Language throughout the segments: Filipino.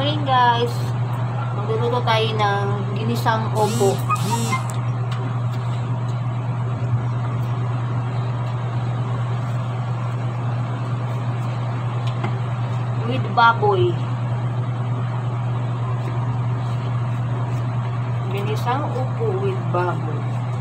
morning guys. Magluluto tayo ng ginisang opo. With baboy. Ginisang opo with baboy.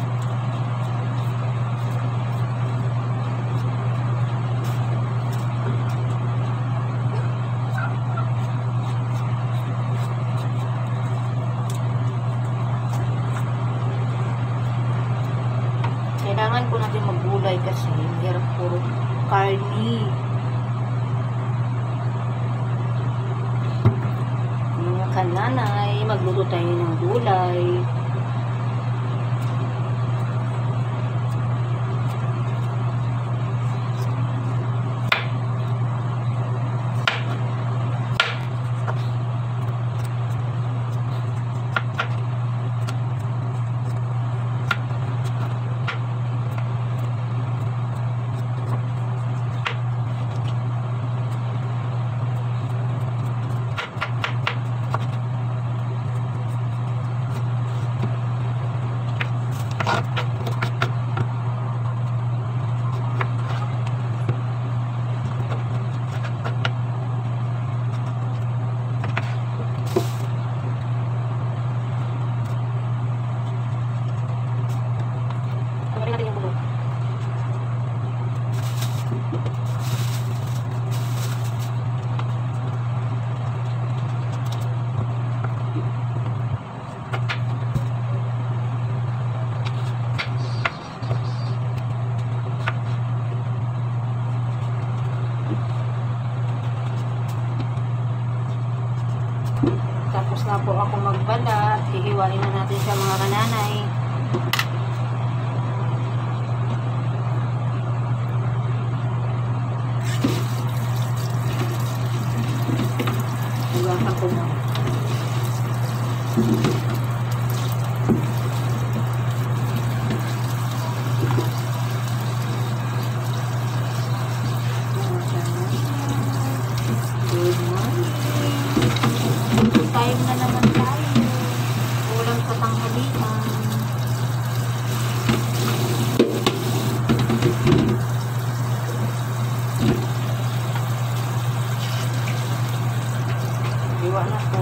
Kailangan po natin maggulay kasi hirap puro karni. Mga kananay, magluto tayo ng gulay. Tapos na po ako magbalat. Hihiwain na natin sa mga kananay. Hugasan ko mo. Time na naman tayo. Ulang sa tanghalian. Iwa na po.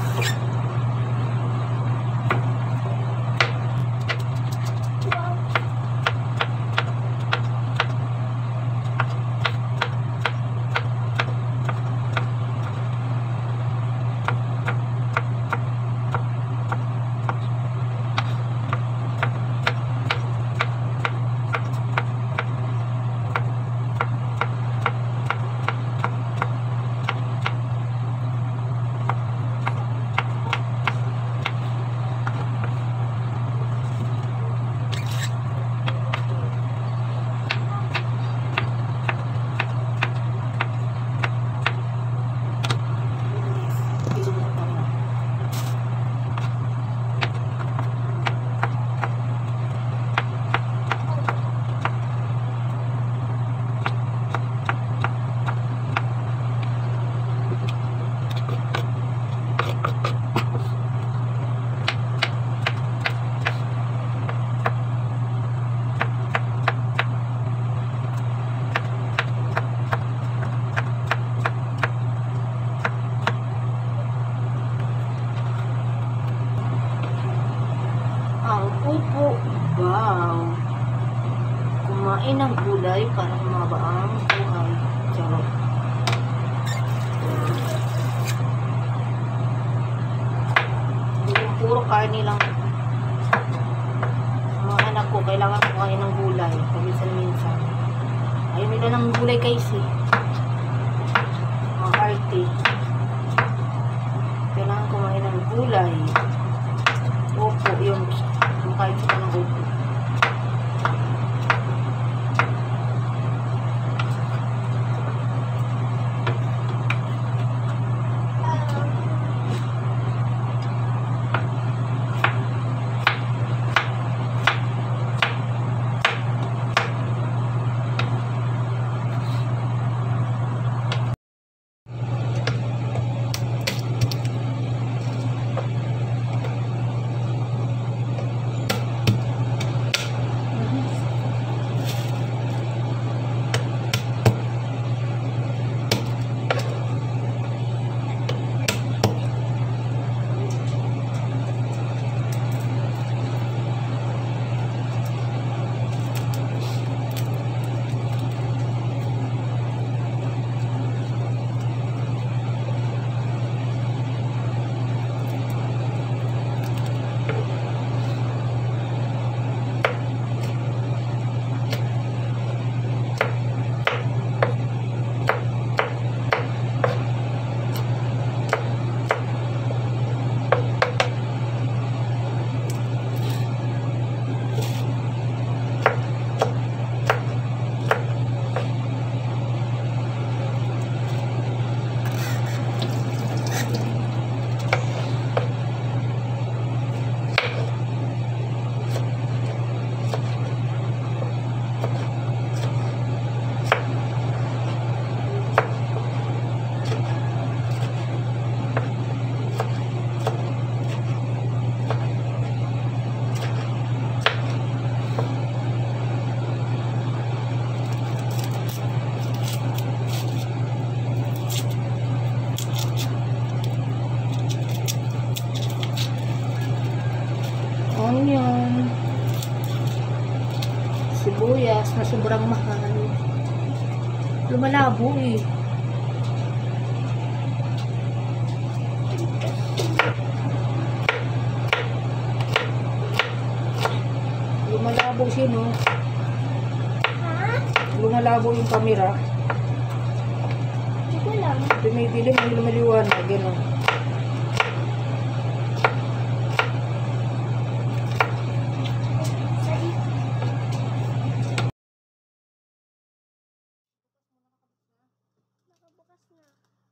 Opo, wow. Kumain ng gulay para humaba ang buhay. Charot. Puro karni lang. Mga anak ko, kailangan kumain ng gulay. Paminsan-minsan. Ayaw nila ng gulay kasi. Mga hearty. Kailangan kumain ng gulay. Opo, yung kahit sila ng opo. onion, sibuyas na sobrang mahal. Lumalabo eh. Lumalabo siya, no? Lumalabo yung camera. Hindi ko lang. Dumidilim, may lumaliwanag, gano'n. Nakabukas na.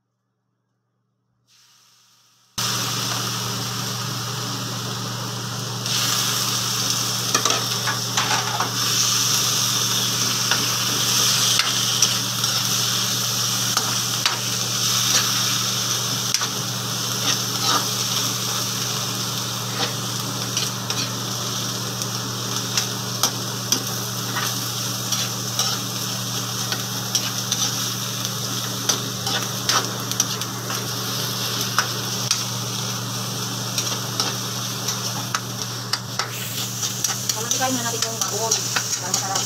Kain na natin yung maon. Para masarap.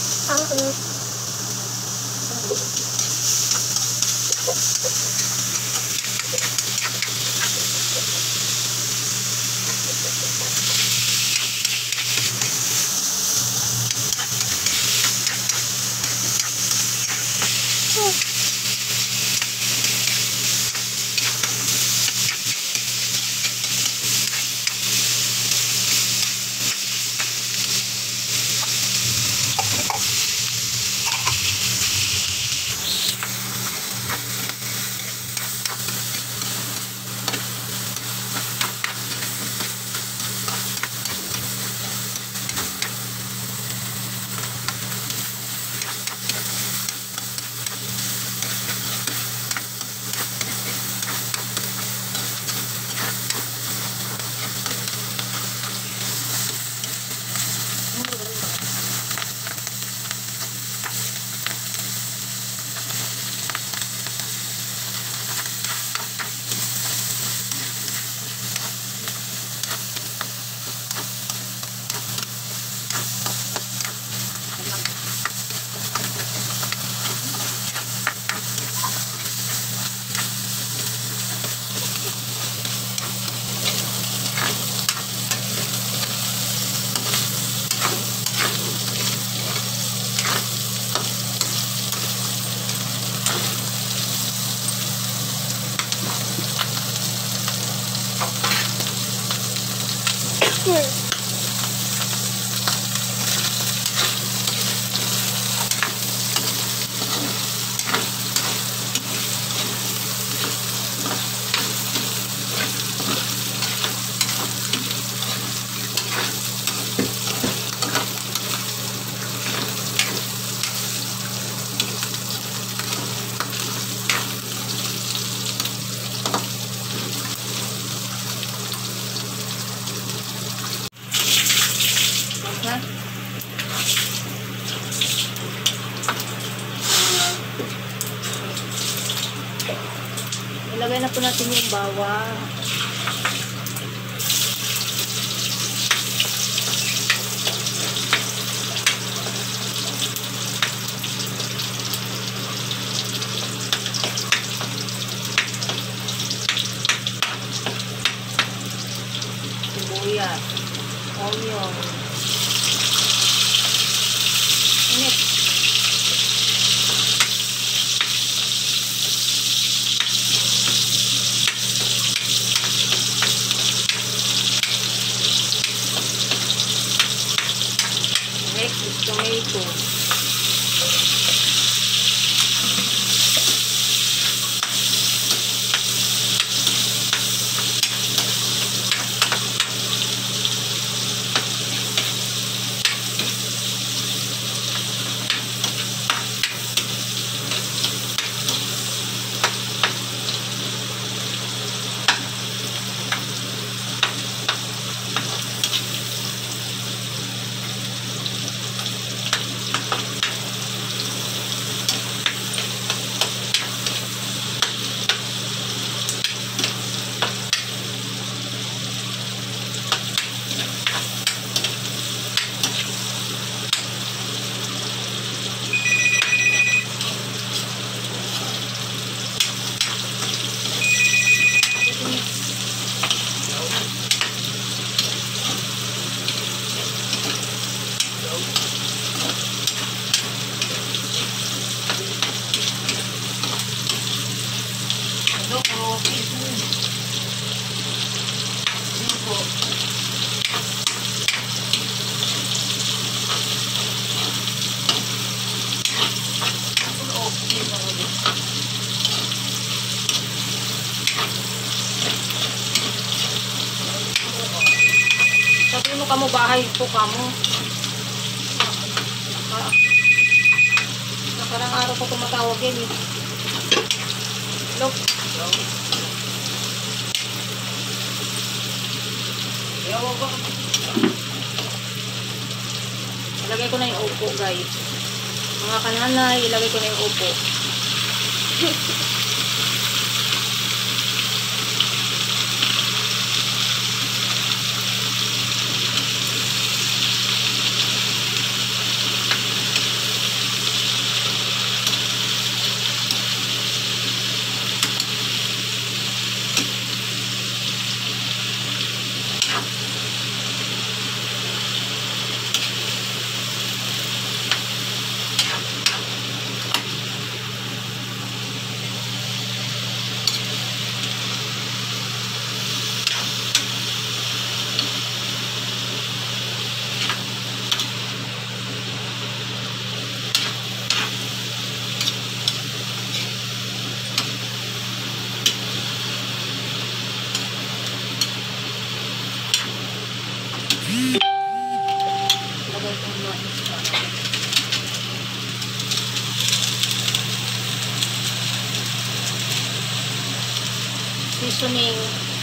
Na? Ilagay na po natin yung bawang. Sibuyas, onion. Init. Next is tomato. Ano ka mo bahay po ka mo? Nakarang araw ko tumatawag yan eh. Hello? Ilagay ko na yung upo, guys. Mga kananay, ilagay ko na yung upo. Lagay ko na seasoning.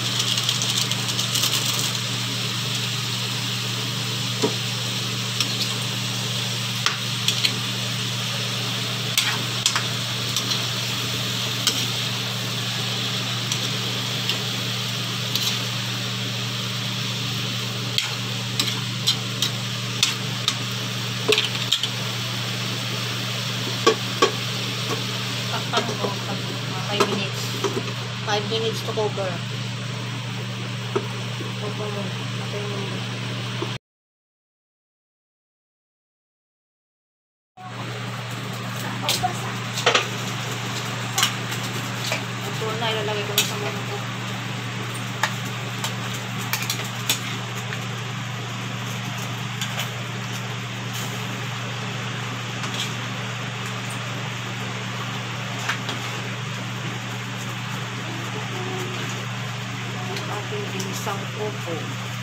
Takpan ko 5 minutes. 5 minutes to cover. Cover mo. Patay mo. Ito na, ilalagay ko na sa muna ko. Ating ginisang upo.